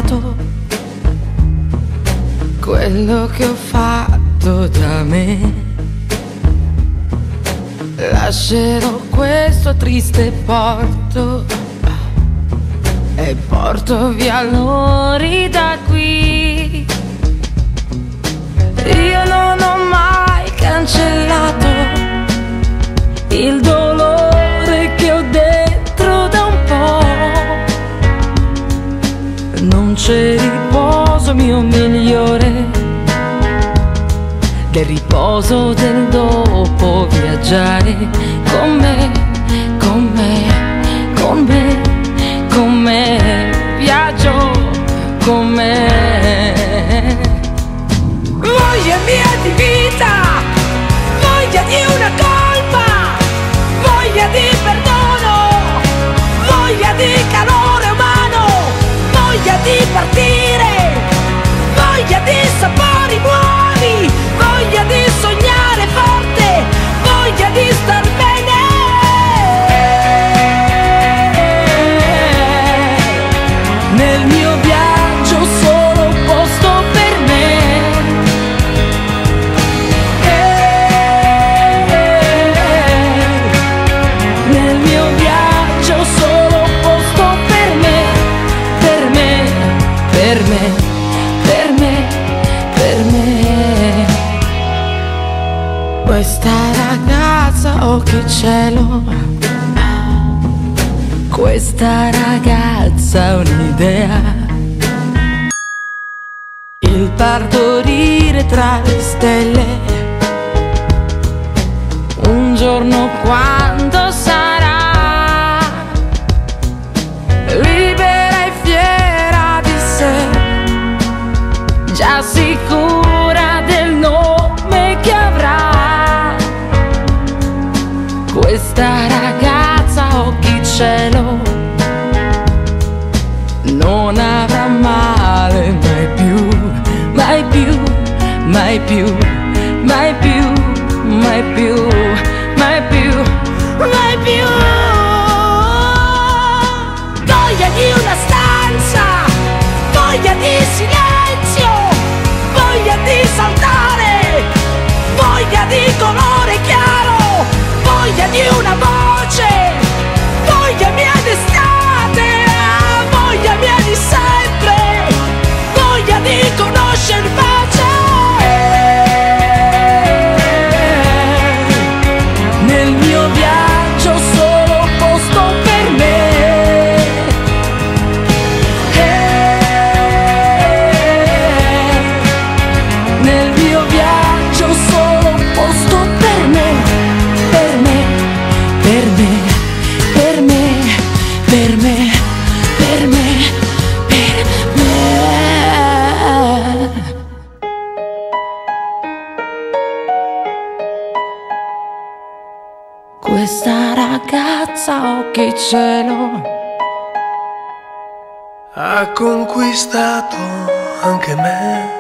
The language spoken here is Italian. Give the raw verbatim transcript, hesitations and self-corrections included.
cancellato quello che ho fatto da me. Lascerò questo triste porto e porto via l'ori da qui. Io non ho mai cancellato il dolore che ho dentro da un po'. Non c'è riposo mio migliore del riposo del dopo. Viaggiare con me, con me, con me, con me, viaggio con me. Voglia mia di vita, voglia di una colpa, voglia di perdono, voglia di calore umano, voglia di partire, voglia di sapori nuovi, voglia di sognare forte, voglia di star bene. Nel mio viaggio solo un posto per me. Nel mio viaggio solo un posto per me, per me, per me, per me, per me. Questa ragazza, oh che cielo, questa ragazza ha un'idea, il partorire tra le stelle. Un giorno quando sarà libera e fiera di sé, già sicura del nome che avrà, questa ragazza occhi cielo non avrà male mai più, mai più, mai più, mai più, mai più, mai più, mai più. Voglia di una stanza, voglia di silenzio, voglia di saltare, voglia di colore chiaro, voglia di una voce, voglia mia d'estate, voglia mia di sempre, voglia di conoscere pace. Nel mio viaggio solo un posto per me. Nel mio viaggio solo un posto per me, per me, per me, per me, per me, per me, per me. Questa ragazza, oh che cielo, ha conquistato anche me.